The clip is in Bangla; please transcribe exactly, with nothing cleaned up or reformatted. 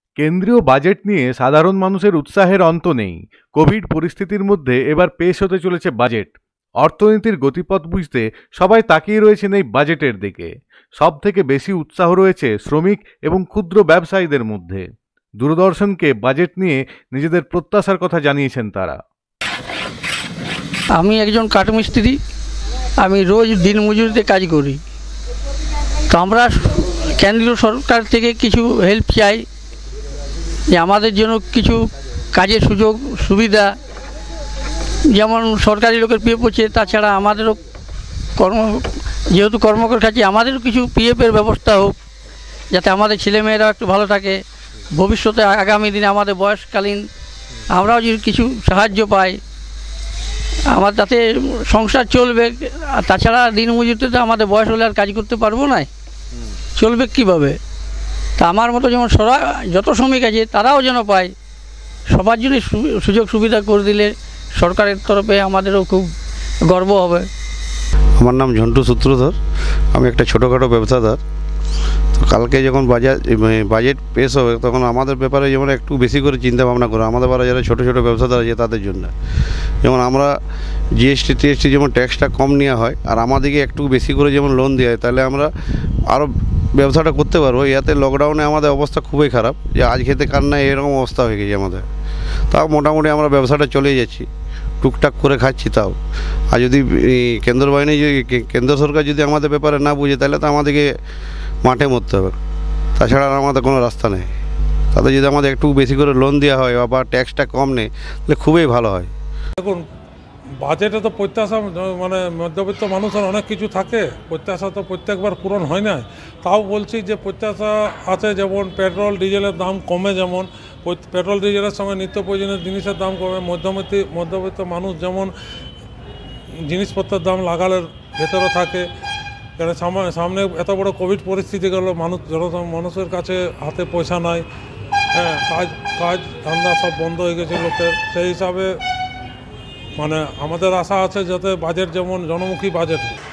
কেন্দ্রীয় বাজেট নিয়ে সাধারণ মানুষের উৎসাহের অন্ত নেই। কোভিড পরিস্থিতির মধ্যে এবার পেশ হতে চলেছে বাজেট। অর্থনীতির গতিপথ বুঝতে সবাই তাকিয়ে রয়েছেন এই বাজেটের দিকে। সব থেকে বেশি উৎসাহ রয়েছে শ্রমিক এবং ক্ষুদ্র ব্যবসায়ীদের মধ্যে। দূরদর্শনকে বাজেট নিয়ে নিজেদের প্রত্যাশার কথা জানিয়েছেন তারা। আমি একজন কাঠমিস্ত্রি, আমি রোজ দিনমজুরিতে কাজ করি। তো আমরা কেন্দ্রীয় সরকার থেকে কিছু হেল্প চাই, যে আমাদের জন্য কিছু কাজের সুযোগ সুবিধা, যেমন সরকারি লোকের পিএফ হচ্ছে, তাছাড়া আমাদেরও কর্ম যেহেতু কর্মকর কাছে আমাদেরও কিছু পিএফের ব্যবস্থা হোক, যাতে আমাদের ছেলেমেয়েরা একটু ভালো থাকে, ভবিষ্যতে আগামী দিনে আমাদের বয়সকালীন আমরাও যদি কিছু সাহায্য পাই, আমার তাতে সংসার চলবে। আর তাছাড়া দিনমজুরিতে তো আমাদের বয়স হলে আর কাজ করতে পারবো না, চলবে কীভাবে? তা আমার মতো যেমন সরা যত শ্রমিক আছে তারাও যেন পায়, সবার জন্য সুযোগ সুবিধা করে দিলে সরকারের তরফে আমাদেরও খুব গর্ব হবে। আমার নাম ঝন্টু সূত্রধর, আমি একটা ছোটোখাটো ব্যবসাদার। তো কালকে যখন বাজার বাজেট পেশ হবে তখন আমাদের ব্যাপারে যেমন একটু বেশি করে চিন্তা ভাবনা করো, আমাদের বারে যারা ছোটো ছোটো ব্যবসাদার আছে তাদের জন্য। যেমন আমরা জিএসটি টিএসটি যেমন ট্যাক্সটা কম নেওয়া হয়, আর আমাদেরকে একটু বেশি করে যেমন লোন দেওয়া হয়, তাহলে আমরা আরও ব্যবসাটা করতে পারবো। ইয়াতে লকডাউনে আমাদের অবস্থা খুবই খারাপ, যে আজ খেতে কার না এরকম অবস্থা হয়ে গেছে আমাদের। তাও মোটামুটি আমরা ব্যবসাটা চলে যাচ্ছি, টুকটাক করে খাচ্ছি। তাও আর যদি কেন্দ্র বাহিনী যদি কেন্দ্র সরকার যদি আমাদের ব্যাপারে না বুঝে, তাহলে তো আমাদেরকে মাঠে মরতে হবে, তাছাড়া আর আমাদের কোনো রাস্তা নেই। তাতে যদি আমাদের একটু বেশি করে লোন দেওয়া হয় বা ট্যাক্সটা কম নেই, তাহলে খুবই ভালো হয়। দেখুন, বাজেটে তো প্রত্যাশা, মানে মধ্যবিত্ত মানুষের অনেক কিছু থাকে, প্রত্যাশা তো প্রত্যেকবার পূরণ হয় না। তাও বলছি যে প্রত্যাশা আছে, যেমন পেট্রোল ডিজেলের দাম কমে, যেমন পেট্রোল ডিজেলের সঙ্গে নিত্য প্রয়োজনীয় জিনিসের দাম কমে, মধ্যবিত্ত মধ্যবিত্ত মানুষ যেমন জিনিসপত্রের দাম লাগালের ভেতরে থাকে। কারণ সামনে এত বড় কোভিড পরিস্থিতি গেল, মানুষ মানুষের কাছে হাতে পয়সা নাই, হ্যাঁ, কাজ কাজ ধান্দা সব বন্ধ হয়ে গেছে লোকের। সেই হিসাবে মানে আমাদের আশা আছে যাতে বাজেট যেমন জনমুখী বাজেট হয়।